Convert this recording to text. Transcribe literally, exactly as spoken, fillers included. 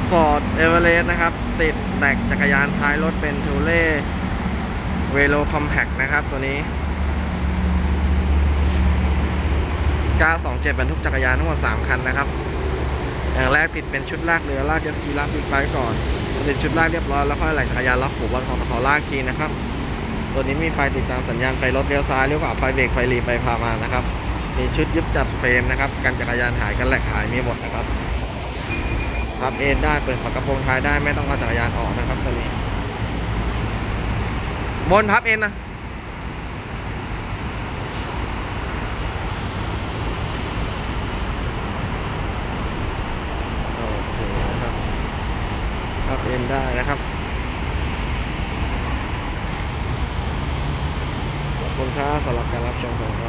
Ford Everest นะครับติดแม็กจักรยานท้ายรถเป็น ทูเล่ Velo Compact นะครับตัวนี้เก้าสองเจ็ดบรรทุกจักรยานทั้งหมดสามคันนะครับอย่างแรกติดเป็นชุดลากเรือลากเจ็ตสกีลากบิ๊กไบค์ก่อนติดชุดลากเรียบร้อยแล้วค่อยไหลจักรยานล็อกผูกวันของขอลากทีนะครับตัวนี้มีไฟติดตามสัญญาณไฟรถเลี้ยวซ้ายเลี้ยวขวาไฟเบรกไฟรีไปพามานะครับมีชุดยึดจับเฟรมนะครับกันจักรยานหายกันแหลกหายมีหมดนะครับพับเอนได้เปิดฝากระโปรงท้ายได้ไม่ต้องเอาจักรยานออกนะครับตัวนี้บนพับเอนนะโอเคนะครับพับเอนได้นะครับขอบคุณครับสำหรับการรับชมของ